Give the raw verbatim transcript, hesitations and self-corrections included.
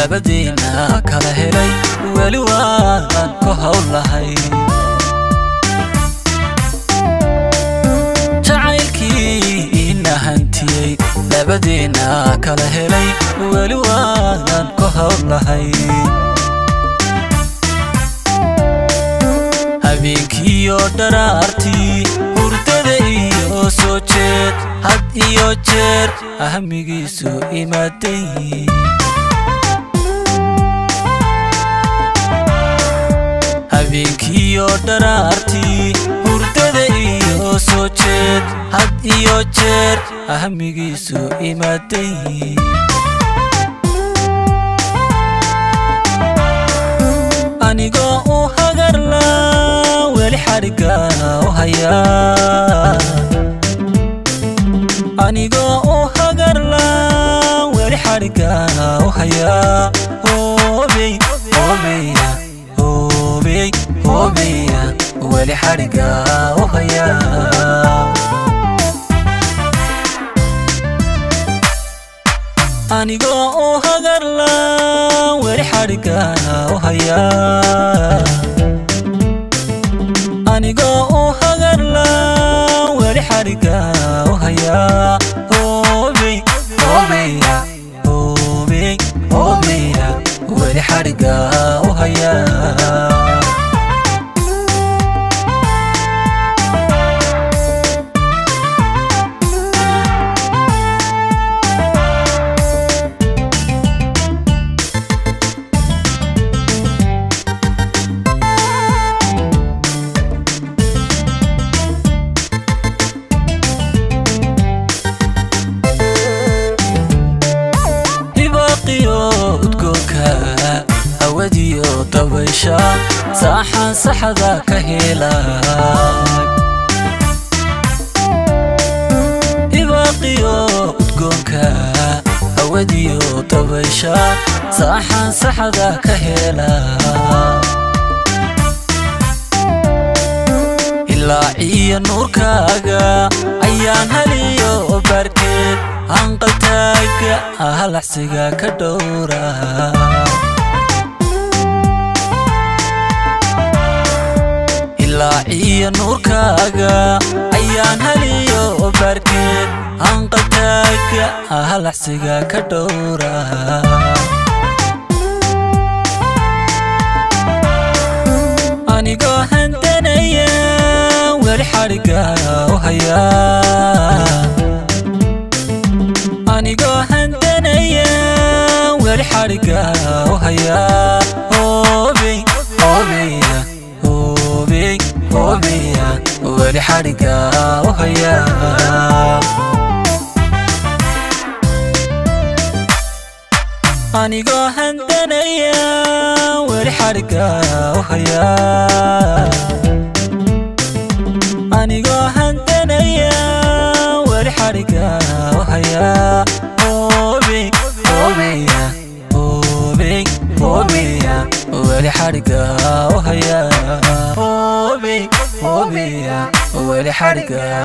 labadiina kala helay wali waan ku hawlahay jacaylkii ina hantiyay labadiina kala helay wali waan ku hawlahay habeenkiyo dharaartii hurdada iyo soo jeed had iyo jeer ahmigiisu imaaday habeenkiyo dharaartii hurdada iyo soo jeed had iyo jeer ahmigiisu imaaday anigoo u hagarla weli xariga u haya anigoo u hagarla weli xariga u haya hobey hobeya hobey hobeya weli xariga u haya anigoo u hagarla weli xariga u haya anigoo u hagarla weli xariga u haya hobey hobeya hobey hobeya weli xariga u haya وديو طويشة صاحا صحدا كهيلاك يباقيو تقونكا وديو طويشة صاحا صحدا كهيلاك إلا عيا نوركاقا عيان هليو باركيب هنقلتاك أهل حسيقا كدورا إلا نوركاقا عيان هليو باركيب هنقلتاك أهل حسيقا كدورا أنيقو هنتنيا ويلي حرقا وهيا أنيقو هنتنيا ويلي حرقا وهيا هوبي هوبيا هوبي هوبيا weli xariga u haya anigoo handanaya weli xariga u haya anigoo handanaya weli xariga u haya hobey hobeya hobey hobeya weli xariga u haya hobey hobeya weli xariga